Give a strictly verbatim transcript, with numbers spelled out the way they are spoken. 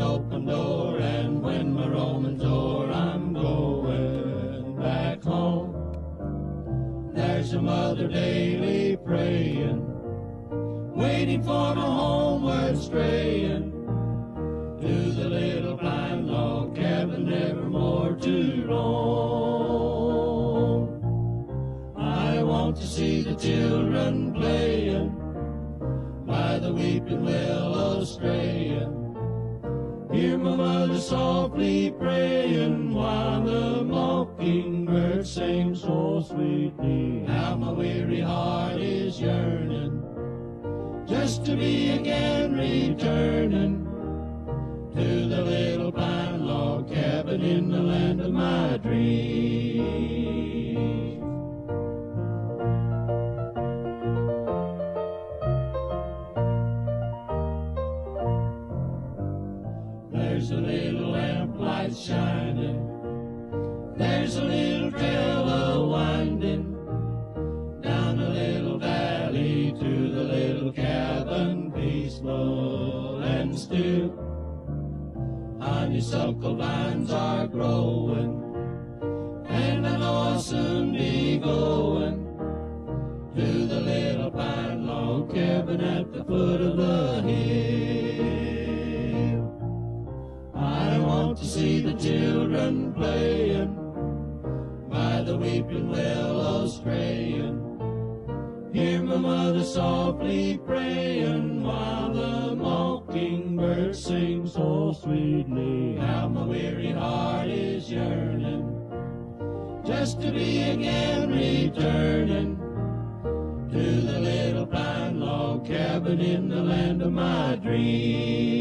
open door, and when my roaming's o'er, I'm going back home. There's a mother daily praying, waiting for my homeward straying, to the little pine log cabin nevermore to roam. I want to see the children playing by the weeping willow straying, hear my mother softly praying, while the mockingbird sings so sweetly. How my weary heart is yearning, just to be again returning to the little pine log cabin in the land of my dreams. There's a little lamplight shining, there's a little trail a-winding down a little valley to the little cabin, peaceful and still. Honeysuckle vines are growing, and I know I'll soon be going to the little pine log cabin at the foot of the hill. I want to see the children playing by the weeping willow straying, hear my mother softly praying, while the mockingbird sings so sweetly. How my weary heart is yearning, just to be again returning to the little pine log cabin in the land of my dreams.